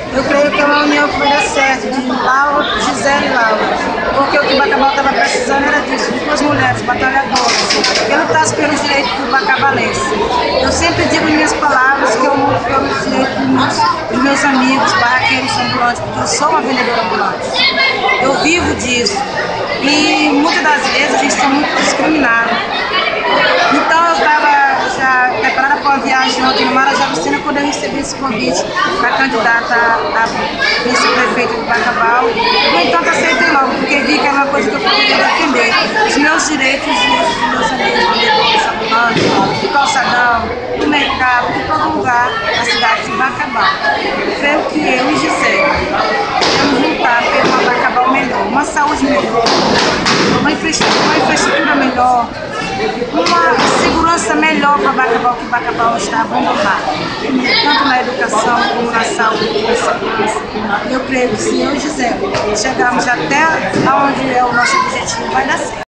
Eu creio que é uma união que vai dar certo, de Laura, Gisele e Laura. Porque o que o Bacabal estava precisando era disso, de duas mulheres batalhadoras, que lutassem pelos direitos do bacabalense. Eu sempre digo em minhas palavras que eu luto pelos direitos dos meus amigos, barraqueiros ambulantes, porque eu sou uma vendedora ambulante. Eu vivo disso. E muitas das vezes a gente está muito discriminado. Então eu estava já preparada para uma viagem ontem no Marajarucena quando eu recebi esse convite para candidata a vice-prefeita do Bacabal. No entanto, aceitei logo, porque vi que era uma coisa que eu poderia defender. Os meus direitos e os dos meus amigos vendedores ambulantes, do calçadão, do mercado, de todo lugar na cidade de Bacabal. Creio que eu e Gisele vamos lutar por uma Bacabal melhor, uma saúde melhor, uma infraestrutura melhor, uma segurança melhor para Bacabal, que Bacabal está abandonado, tanto na educação como na saúde, na segurança. Eu creio que se eu e Gisele chegarmos até onde é o nosso objetivo, vai dar certo.